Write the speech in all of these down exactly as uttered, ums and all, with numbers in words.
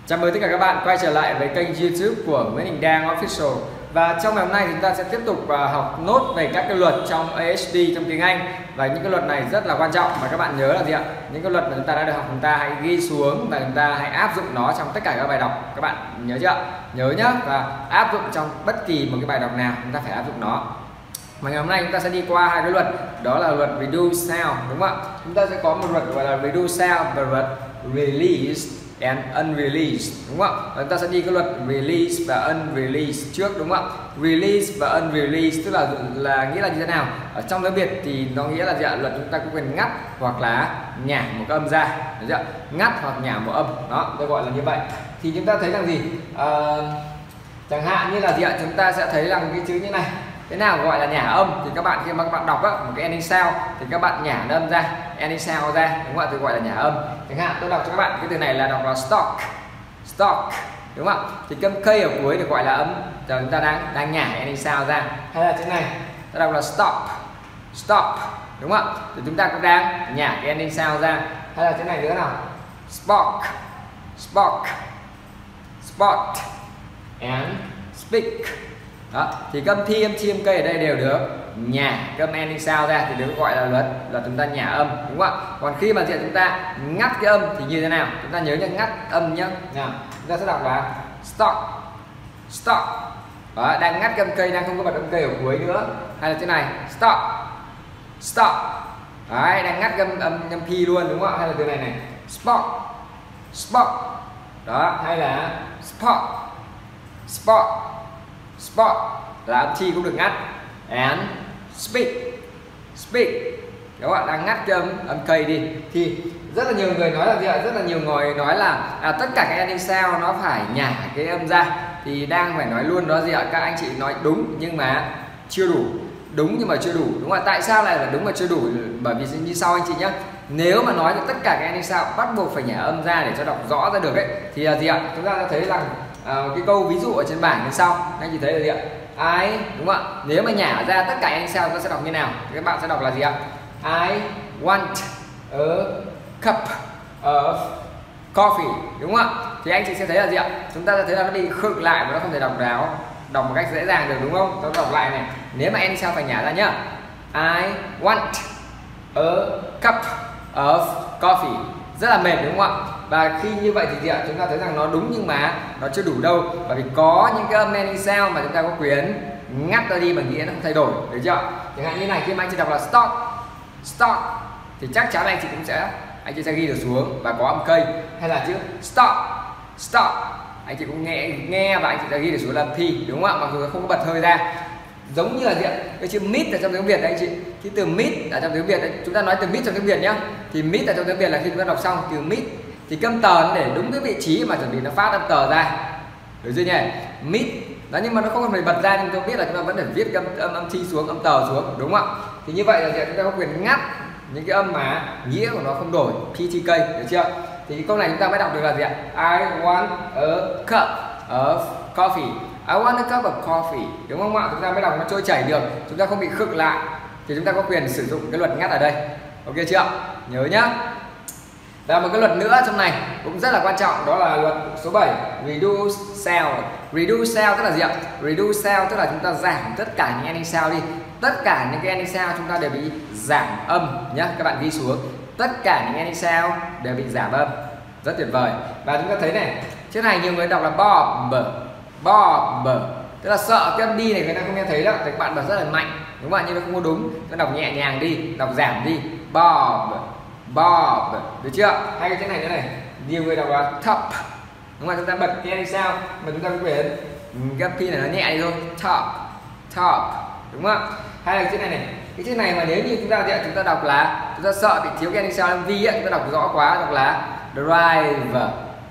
Chào mừng tất cả các bạn quay trở lại với kênh YouTube của Nguyễn Đình Đang Official. Và trong ngày hôm nay chúng ta sẽ tiếp tục học nốt về các cái luật trong a ét đê trong tiếng Anh. Và những cái luật này rất là quan trọng và các bạn nhớ là gì ạ? Những cái luật mà chúng ta đã được học chúng ta hãy ghi xuống và chúng ta hãy áp dụng nó trong tất cả các bài đọc. Các bạn nhớ chưa? Nhớ nhá, và áp dụng trong bất kỳ một cái bài đọc nào chúng ta phải áp dụng nó. Và ngày hôm nay chúng ta sẽ đi qua hai cái luật, đó là luật reduce sound, đúng không ạ? Chúng ta sẽ có một luật gọi là reduce sound và luật release and unreleased, đúng không ạ? Chúng ta sẽ đi cái luật release và unreleased trước, đúng không ạ? Release và unreleased tức là là nghĩa là như thế nào? Ở trong tiếng Việt thì nó nghĩa là gì ạ? Luật chúng ta có quyền ngắt hoặc là nhả một cái âm ra, được chưa? Ngắt hoặc nhả một âm, đó tôi gọi là như vậy. Thì chúng ta thấy rằng gì? À, chẳng hạn như là gì ạ? Chúng ta sẽ thấy rằng cái chữ như này. Thế nào gọi là nhả âm thì các bạn khi mà các bạn đọc á, một cái ending sound thì các bạn nhả âm ra, ending sound ra, đúng không ạ? Tôi gọi là nhả âm. Chẳng hạn tôi đọc cho các bạn cái từ này là đọc là stock, stock, đúng không ạ? Thì chấm k ở cuối được gọi là âm, giờ chúng ta đang đang nhả ending sound ra. Hay là chữ này ta đọc là stop, stop, đúng không ạ? Thì chúng ta cũng đang nhả cái ending sound ra. Hay là chữ này nữa nào, spark, spark, spot and speak. Đó, thì âm thi âm chi âm cây ở đây đều được nhả âm ending sound ra thì được gọi là luật là chúng ta nhả âm, đúng không ạ? Còn khi mà chúng ta ngắt cái âm thì như thế nào? Chúng ta nhớ nhá, ngắt âm nhá. Nào, chúng ta sẽ đọc là stop, stop. Đó, đang ngắt âm cây, đang không có bật âm cây ở cuối nữa. Hay là thế này, stop, stop. Đấy, đang ngắt âm âm âm thi luôn, đúng không ạ? Hay là từ này này, spot, spot. Đó, hay là spot, spot, spot là âm chi cũng được ngắt. And speak, speak, các bạn đang ngắt cái âm âm cây đi. Thì rất là nhiều người nói là gì ạ? Rất là nhiều người nói là à, tất cả các ending sound nó phải nhả cái âm ra. Thì đang phải nói luôn đó gì ạ? Các anh chị nói đúng nhưng mà chưa đủ, đúng nhưng mà chưa đủ, đúng không ạ? Tại sao lại là đúng mà chưa đủ? Bởi vì như sau anh chị nhé. Nếu mà nói được tất cả các ending sound bắt buộc phải nhả âm ra để cho đọc rõ ra được ấy, thì là gì ạ? Chúng ta đã thấy rằng à, cái câu ví dụ ở trên bảng như sau, anh chị thấy là gì ạ? I, đúng không ạ? Nếu mà nhả ra tất cả ending sound chúng ta sẽ đọc như nào? Thì các bạn sẽ đọc là gì ạ? I want a cup of coffee, đúng không ạ? Thì anh chị sẽ thấy là gì ạ? Chúng ta sẽ thấy là nó bị khựng lại và nó không thể đọc đáo, đọc một cách dễ dàng được, đúng không? Tôi đọc lại này. Nếu mà ending sound phải nhả ra nhá. I want a cup of coffee. Rất là mệt, đúng không ạ? Và khi như vậy thì gì ạ? Chúng ta thấy rằng nó đúng nhưng mà nó chưa đủ đâu, bởi vì có những cái âm ending sound mà chúng ta có quyền ngắt ra đi bằng nghĩa nó không thay đổi, được chưa? Chẳng hạn như này, khi mà anh chị đọc là stop, stop thì chắc chắn anh chị cũng sẽ anh chị sẽ ghi được xuống và có âm cây. Hay là chữ stop, stop anh chị cũng nghe nghe và anh chị sẽ ghi được xuống là âm thi, đúng không ạ? Mặc dù nó không có bật hơi ra. Giống như là gì ạ? Cái chữ mid ở trong tiếng Việt đấy anh chị. Cái từ mid ở trong tiếng Việt đấy, chúng ta nói từ mid trong tiếng Việt nhá. Thì mid ở trong tiếng Việt là khi chúng ta đọc xong từ mid thì cái âm tờ nó để đúng cái vị trí mà chuẩn bị nó phát âm tờ ra, được chưa nhỉ? Mid đó, nhưng mà nó không phải bật ra, nhưng tôi biết là chúng ta vẫn phải viết âm âm, âm thi xuống, âm tờ xuống, đúng không ạ? Thì như vậy là chúng ta có quyền ngắt những cái âm mà nghĩa của nó không đổi, pê tê ca, được chưa? Thì cái câu này chúng ta mới đọc được là gì ạ? I want a cup of coffee. I want a cup of coffee, đúng không ạ? Chúng ta mới đọc nó trôi chảy được, chúng ta không bị khựng lại, thì chúng ta có quyền sử dụng cái luật ngắt ở đây, ok chưa? Nhớ nhá. Và một cái luật nữa trong này cũng rất là quan trọng, đó là luật số bảy, reduce sound. Reduce sound tức là gì ạ? Reduce sound tức là chúng ta giảm tất cả những ending sound đi. Tất cả những cái ending sound chúng ta đều bị giảm âm nhé. Các bạn ghi xuống, tất cả những ending sound đều bị giảm âm. Rất tuyệt vời. Và chúng ta thấy này, trước này nhiều người đọc là bob, bob, tức là sợ cái âm đi này người ta không nghe thấy đó, thì các bạn bật rất là mạnh, đúng không ạ? Nhưng nó không có đúng. Nó đọc nhẹ nhàng đi, đọc giảm đi, bob, bob, được chưa? Hay cái chữ này nữa này, nhiều người đọc là top, đúng không? Chúng ta bật cái ending sound mà chúng ta có quyền cái âm này nó nhẹ đi thôi, top, top, đúng không ạ? Hay là chữ này này, cái chữ này mà nếu như chúng ta thì chúng ta đọc là chúng ta sợ bị thiếu cái ending sound âm vi ấy, chúng ta đọc rõ quá, đọc là drive,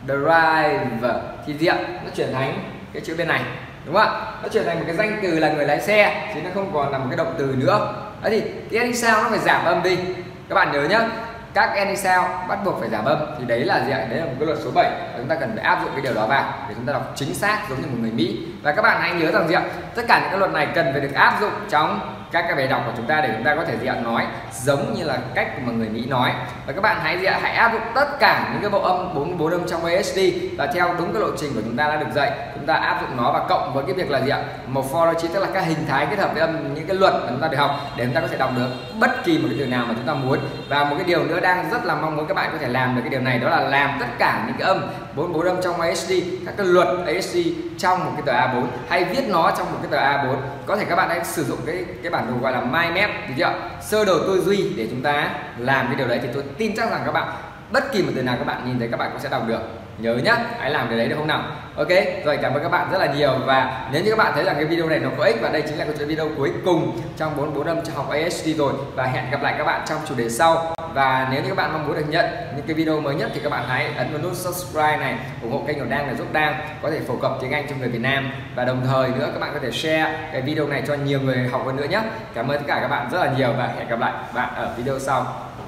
drive thì gì ạ? Nó chuyển thành cái chữ bên này, đúng không ạ? Nó chuyển thành một cái danh từ là người lái xe, chứ nó không còn là một cái động từ nữa. Đấy thì cái ending sound nó phải giảm âm đi. Các bạn nhớ nhá, các ending sound bắt buộc phải giảm âm, thì đấy là gì ạ? Đấy là một cái luật số bảy, chúng ta cần phải áp dụng cái điều đó vào để chúng ta đọc chính xác giống như một người Mỹ. Và các bạn hãy nhớ rằng gì ạ? Tất cả những cái luật này cần phải được áp dụng trong các cái bài đọc của chúng ta để chúng ta có thể diện nói giống như là cách mà người Mỹ nói. Và các bạn hãy diện hãy áp dụng tất cả những cái bộ âm bốn bốn âm trong a ét đê và theo đúng cái lộ trình của chúng ta đã được dạy, chúng ta áp dụng nó và cộng với cái việc là gì ạ, morphology, tức là các hình thái kết hợp với âm, những cái luật mà chúng ta được học để chúng ta có thể đọc được bất kỳ một cái từ nào mà chúng ta muốn. Và một cái điều nữa đang rất là mong muốn các bạn có thể làm được cái điều này, đó là làm tất cả những cái âm bốn bốn âm trong a ét đê, các cái luật a ét đê trong một cái tờ a bốn, hay viết nó trong một cái tờ a bốn. Có thể các bạn hãy sử dụng cái cái bản đồ gọi là mind map, được chưa? Sơ đồ tư duy để chúng ta làm cái điều đấy, thì tôi tin chắc rằng các bạn bất kỳ một từ nào các bạn nhìn thấy các bạn cũng sẽ đọc được. Nhớ nhá, hãy làm cái đấy được không nào? Ok, rồi cảm ơn các bạn rất là nhiều. Và nếu như các bạn thấy rằng cái video này nó có ích và đây chính là cái video cuối cùng trong bốn bốn âm cho học a ét đê rồi, và hẹn gặp lại các bạn trong chủ đề sau. Và nếu như các bạn mong muốn được nhận những cái video mới nhất thì các bạn hãy ấn vào nút subscribe này, ủng hộ kênh của Đang để giúp Đang có thể phổ cập tiếng Anh cho người Việt Nam, và đồng thời nữa các bạn có thể share cái video này cho nhiều người học hơn nữa nhé. Cảm ơn tất cả các bạn rất là nhiều và hẹn gặp lại các bạn ở video sau.